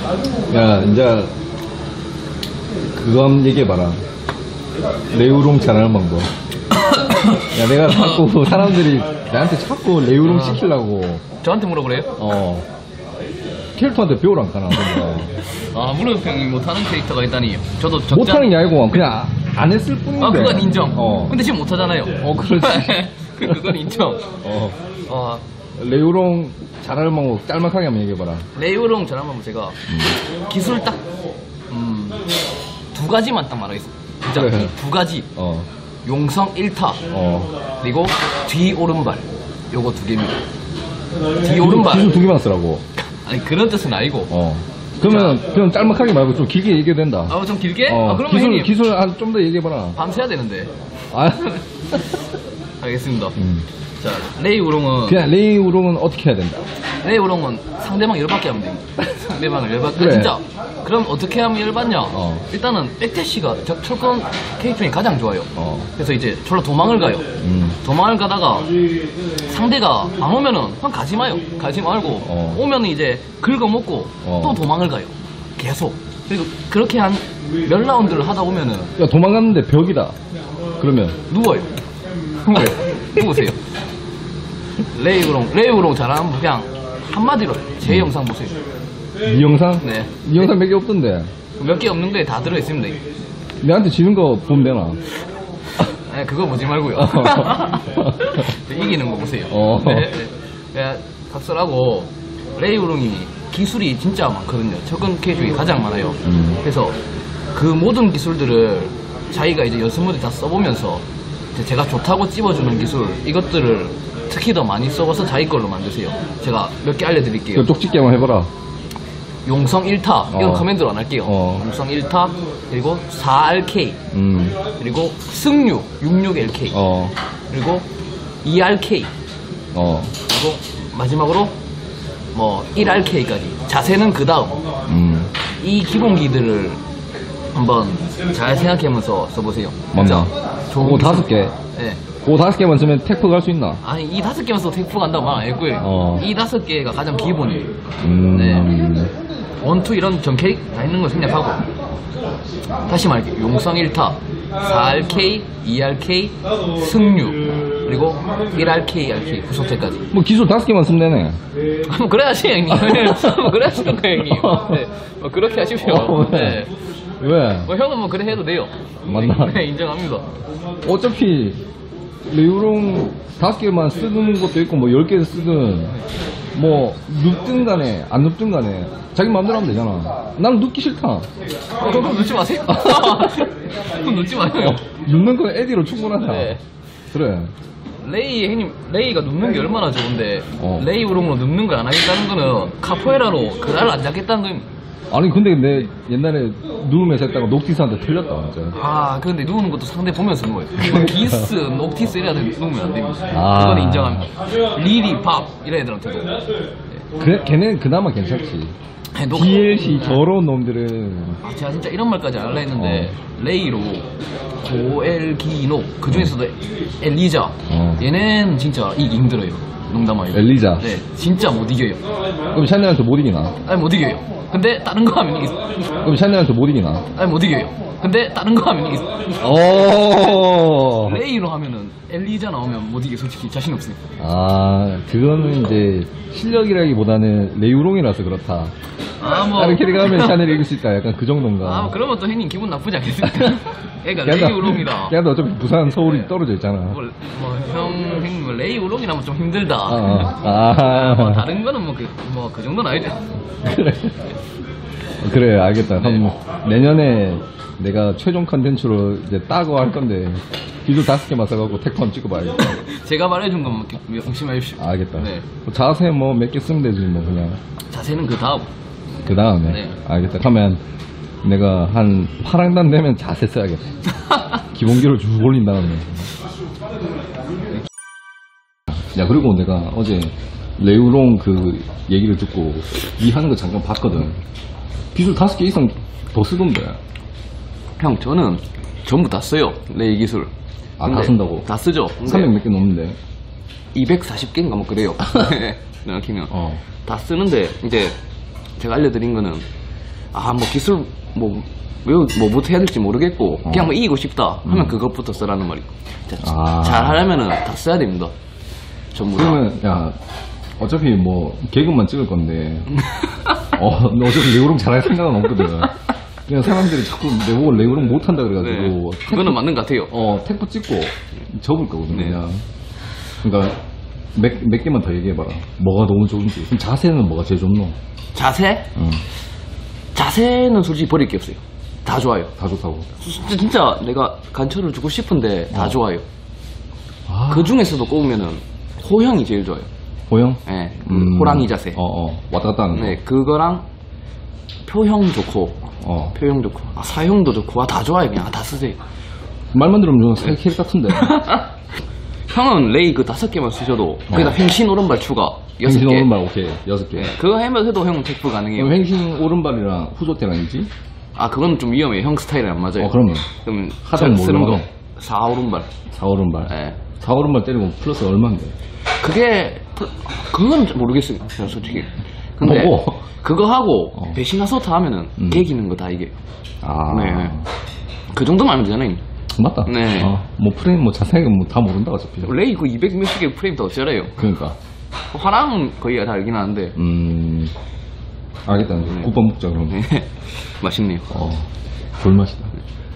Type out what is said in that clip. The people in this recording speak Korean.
야, 이제 그거 한번 얘기해봐라. 레우롱 잘하는 방법. 야, 내가 자꾸 사람들이 나한테 자꾸 레우롱 시키려고. 저한테 물어보래요? 캐릭터한테 배우랑 가나. 아, 물론 형이 못하는 캐릭터가 있다니. 저도 적지 못하는 게 아니고 그냥 안 했을 뿐인데. 아, 그건 인정. 어. 근데 지금 못하잖아요. 그렇지. 그건 인정. 레우롱 잘하는 방법 짤막하게 한번 얘기해봐라. 레이오롱 잘하면 제가 기술 딱 두 가지만 딱 말하겠습니다. 진짜 그래. 두 가지. 용성 1타 그리고 뒤 오른발. 요거 두 개입니다. 뒤 오른발. 기술 두 개만 쓰라고. 아니 그런 뜻은 아니고. 그러면 그냥 짤막하게 말고 좀 길게 얘기해도 된다. 좀 길게? 그러면 형님 기술 좀 더 얘기해봐라. 밤새야 되는데. 아. 알겠습니다. 자, 레이오롱은 그냥 레이오롱은 어떻게 해야 된다? 레이오롱은 상대방 열받게 하면 됩니다. 상대방을 열받게. 그래. 진짜. 그럼 어떻게 하면 열받냐? 일단은 백태시가 철권 캐릭터 중에 가장 좋아요. 그래서 이제 졸라 도망을 가요. 도망을 가다가 상대가 안 오면은 그냥 가지 마요. 가지 말고 오면은 이제 긁어먹고 또 도망을 가요. 계속. 그리고 그렇게 한 몇 라운드를 하다 보면은 야, 도망갔는데 벽이다. 그러면 누워요. 누우세요. 레이오롱 잘하는 분 그냥 한마디로 제 영상 보세요. 네 영상? 네. 네 영상 몇 개 없던데. 몇 개 없는 게 다 들어있습니다. 내한테 지는 거 보면 되나? 네, 그거 보지 말고요. 이기는 거 보세요. 네. 네. 각설하고 레이오롱이 기술이 진짜 많거든요. 철권 K 중에 가장 많아요. 그래서 그 모든 기술들을 자기가 이제 연습 모드 다 써보면서 제가 좋다고 찝어주는 기술 이것들을 특히 더 많이 써서 자기 걸로 만드세요. 제가 몇 개 알려드릴게요. 쪽집게 한번 해봐라. 용성 1타 이건 커맨드로 안 할게요. 용성 1타 그리고 4RK 그리고 승류 66LK 그리고 2RK 그리고 마지막으로 뭐 1RK까지 자세는 그 다음 이 기본기들을 한번 잘 생각하면서 써보세요. 맞나? 좋은 그거 5개. 네. 그거 5개만 쓰면 테크 갈 수 있나? 아니 이 5개만 써도 테이프 간다고 말 안 했고요. 이 5개가 가장 기본이에요. 네. 원투 이런 전 캐릭 다 있는 거 생략하고 다시 말할게요. 용성 1타 4RK, 2RK, 승류 그리고 1RK, RK 구속제까지. 뭐 기술 5개만 쓰면 되네. 뭐 그래야지 형님. 뭐 그래야지 형님. 네. 뭐 그렇게 하십시오. 네. 왜? 뭐 형은 뭐 그래 해도 돼요. 맞나? 네, 인정합니다. 어차피 레우롱 5개만 쓰는 것도 있고 뭐 10개 쓰든 뭐 눕든 간에 안 눕든 간에 자기 마음대로 하면 되잖아. 난 눕기 싫다. 그럼 눕지 마세요. 그럼 눕지 마요. 눕는 건 에디로 충분하다. 네. 그래. 레이가 눕는 게 얼마나 좋은데 레이 우롱으로 눕는 걸 안 하겠다는 거는 카포에라로 그날 안 잡겠다는 거입니다. 아니 근데 내 옛날에 누우면서 했다가 녹티스한테 틀렸다 진짜. 근데 누우는 것도 상대 보면서 누워요. 기스, 녹티스 이래야 누우면 안 됩니다. 아. 그건 인정합니다. 리리, 밥 이런 애들한테도. 그래, 걔는 그나마 괜찮지. DLC 더러운 놈들은. 제가 진짜 이런 말까지 안 하려 했는데 레이로 고엘기노 그 중에서도 엘리자 얘는 진짜 이기 힘들어요. 농담 아니고. 엘리자. 네, 진짜 못 이겨요. 그럼 샤넬한테 못 이기나? 아니 못 이겨요. 근데 다른 거 하면 이기죠. 그럼 샤넬한테 못 이기나? 아니 못 이겨요. 근데 다른 거 하면 이기죠. 오. 레이로 하면은 엘리자 나오면 못 이겨. 솔직히 자신 없으니까. 그거는 이제 실력이라기보다는 레이우롱이라서 그렇다. 뭐 다른 캐릭터 하면 샤넬이 이길 수 있다. 약간 그 정도인가. 그러면 또 형님 기분 나쁘지 않겠습니까? 그러니까 레이우롱이라. 걔도 어차피 부산, 서울이 떨어져 있잖아. 형님 레이 우롱이라면 좀 힘들다. 다른 거는 그 정도는 아니죠. 그래, 알겠다. 그럼 내년에 내가 최종 컨텐츠로 이제 따고 할 건데 기술 5개만 써갖고 테크원 찍어봐야겠다. 제가 말해준 것만 명심하십시오. 알겠다. 네. 자세 뭐 몇 개 쓰면 되지 뭐 그냥. 자세는 그 다음. 그 다음에. 네. 알겠다. 그러면 내가 한 8학년 되면 자세 써야겠다. 기본기로 쭉 올린 다음에. 야, 그리고 내가 어제 레우롱 그 얘기를 듣고 니 하는 거 잠깐 봤거든. 기술 5개 이상 더 쓰던데. 형, 저는 전부 다 써요. 레이 기술. 다 쓴다고? 다 쓰죠. 300 몇 개 넘는데. 240개인가 뭐 그래요. 생각하면. 다 쓰는데 이제 제가 알려드린 거는 아, 뭐 기술 뭐부터 해야 될지 모르겠고 그냥 뭐 이기고 싶다 하면 그것부터 쓰라는 말이. 잘 하려면은 다 써야 됩니다. 전부 다. 그러면 야 어차피 뭐 개그만 찍을 건데 너 어차피 레오롱 잘할 생각은 없거든. 그냥 사람들이 자꾸 내보고 레오롱 못한다 그래가지고 그거는 맞는 것 같아요. 택보 찍고 접을 거거든. 네. 그냥. 그러니까 몇 개만 더 얘기해봐라. 뭐가 너무 좋은지. 그럼 자세는 뭐가 제일 좋노? 자세? 자세는 솔직히 버릴 게 없어요. 다 좋아요. 다 좋다고. 진짜 내가 간처를 주고 싶은데 다 좋아요. 그 중에서도 꼽으면은 호형이 제일 좋아요. 호형? 네, 호랑이 자세. 왔다 갔다 하는 거. 네, 그거랑 표형 좋고, 표형 좋고, 사형도 좋고, 다 좋아요. 그냥 다 쓰세요. 말만 들으면 좀 캐릭 같은데. 형은 레이 그 5개만 쓰셔도 거기다 횡신 오른발 추가 6개. 횡신 오른발 오케이 6개. 네, 그거 하면 해도 형은 택부 가능해요. 그럼 횡신 오른발이랑 후조태랑 있지? 그건 좀 위험해요. 형 스타일이 안 맞아요. 그러면 그럼 하던 쓰는 뭘로 거 하노? 4 오른발. 4 오른발. 네. 4 오른발 때리고 플러스 얼마인데? 그건 솔직히. 근데 뭐고? 그거 하고 배신하소타 하면은 개기는 거 다 이게. 네. 그 정도만 하면 되잖아요. 맞다. 네. 뭐 프레임 뭐 자세하게 뭐 다 모른다 어차피. 레이 그 200 몇십 개 프레임 더 어쩌래요. 그러니까. 화랑은 거의 다 알긴 하는데. 알겠다. 국밥 먹자 그럼. 맛있네요. 졸맛이다.